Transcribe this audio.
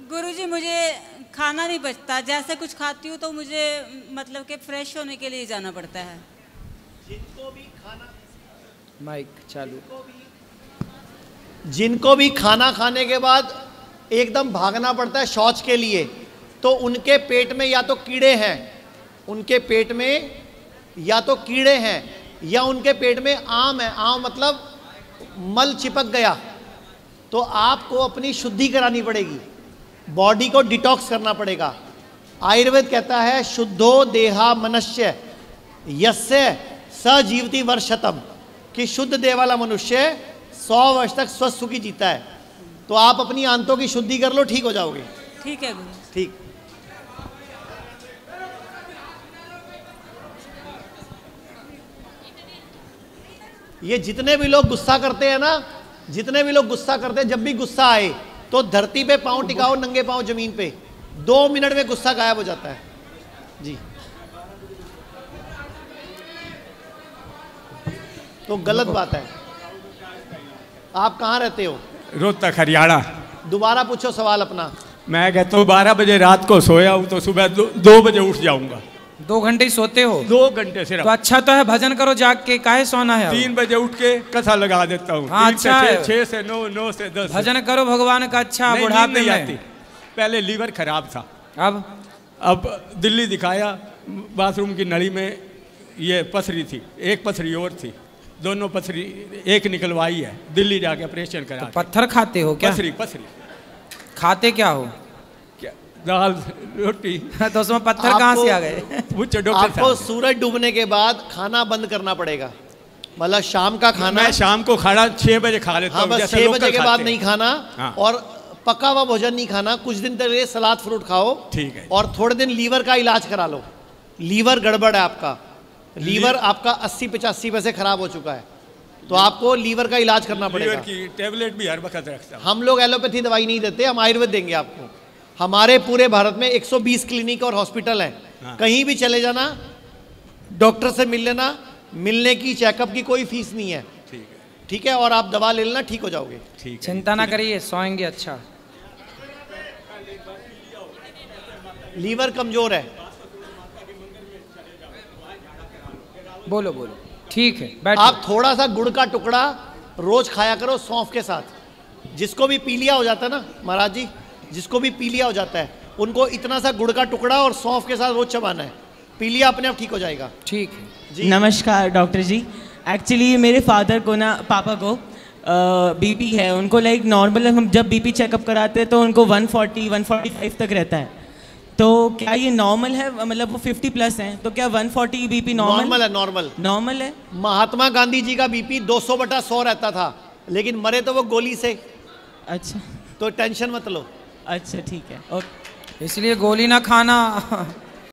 गुरुजी मुझे खाना नहीं बचता, जैसे कुछ खाती हूँ तो मुझे मतलब कि फ्रेश होने के लिए जाना पड़ता है। जिनको भी खाना, माइक चालू, जिनको भी खाना खाने के बाद एकदम भागना पड़ता है शौच के लिए, तो उनके पेट में या तो कीड़े हैं, उनके पेट में या तो कीड़े हैं या उनके पेट में आम है, आम मतलब मल चिपक गया, तो आपको अपनी शुद्धि करानी पड़ेगी, बॉडी को डिटॉक्स करना पड़ेगा। आयुर्वेद कहता है शुद्धो देहा मनुष्य यस्य स जीवति वर्षतम, कि शुद्ध देह वाला मनुष्य 100 वर्ष तक स्वस्थ सुखी जीता है। तो आप अपनी आंतों की शुद्धि कर लो, ठीक हो जाओगे। ठीक है गुरु। ठीक। ये जितने भी लोग गुस्सा करते हैं ना, जितने भी लोग गुस्सा करते हैं, जब भी गुस्सा आए तो धरती पे पांव टिकाओ, नंगे पांव जमीन पे, 2 मिनट में गुस्सा गायब हो जाता है जी। तो गलत बात है। आप कहाँ रहते हो? रोहतक हरियाणा। दोबारा पूछो सवाल अपना। मैं कहता हूँ 12 बजे रात को सोया हूँ तो सुबह 2 बजे उठ जाऊंगा। 2 घंटे ही सोते हो? 2 घंटे सिर्फ। तो अच्छा तो है, भजन करो जाग के, काहे सोना है? 3 बजे उठ के कथा लगा देता हूँ। हाँ, अच्छा है। 6 से 9, 9 से 10 भजन करो भगवान का। अच्छा बुढ़ापे नहीं में आती। पहले लीवर खराब था, अब दिल्ली दिखाया, बाथरूम की नली में ये पथरी थी, एक पथरी और थी, दोनों पथरी एक निकलवाई है, दिल्ली जाके ऑपरेशन करा। तो पत्थर खाते हो क्या? पथरी खाते क्या हो? क्या? दाल रोटी। तो उसमें पत्थर कहाँ से आ गए? पूछो डॉक्टर साहब। आपको सूरज डूबने के बाद खाना बंद करना पड़ेगा, मतलब शाम का खाना। मैं शाम को खाना 6 बजे खा लेता हूँ। हाँ, बस 6 बजे के बाद नहीं खाना। हाँ। और पका हुआ भोजन नहीं खाना। कुछ दिन तक ये सलाद फ्रूट खाओ। ठीक है। और थोड़े दिन लीवर का इलाज करा लो। लीवर गड़बड़ है आपका, लीवर आपका 80-85% खराब हो चुका है, तो आपको लीवर का इलाज करना पड़ेगा। लीवर की टेबलेट भी हर वक्त रखता हूं। हम लोग एलोपैथी दवाई नहीं देते, हम आयुर्वेद देंगे आपको। हमारे पूरे भारत में 120 क्लिनिक और हॉस्पिटल हैं। हाँ। कहीं भी चले जाना, डॉक्टर से मिल लेना, मिलने की, चेकअप की कोई फीस नहीं है। ठीक है, और आप दवा ले लेना, ठीक हो जाओगे। ठीक, चिंता ना करिए, सोएंगे। अच्छा, लीवर कमजोर है। बोलो बोलो। ठीक है, बैठो। आप थोड़ा सा गुड़ का टुकड़ा रोज खाया करो सौंफ के साथ। जिसको भी पीलिया हो जाता है ना महाराज जी, जिसको भी पीलिया हो जाता है, उनको इतना सा गुड़ का टुकड़ा और सौंफ के साथ रोज चबाना है, पीलिया अपने आप ठीक हो जाएगा। ठीक है जी। नमस्कार डॉक्टर जी। एक्चुअली मेरे फादर को ना, पापा को बीपी है, उनको लाइक नॉर्मल, हम जब बीपी चेकअप कराते हैं तो उनको 140-145 तक रहता है। तो क्या ये नॉर्मल है? मतलब वो 50+ हैं, तो क्या 140 बीपी नॉर्मल है? नॉर्मल है। महात्मा गांधी जी का बीपी 200/100 रहता था, लेकिन मरे तो वो गोली से। अच्छा, तो टेंशन मत लो। अच्छा ठीक है, ओके। इसलिए गोली ना खाना।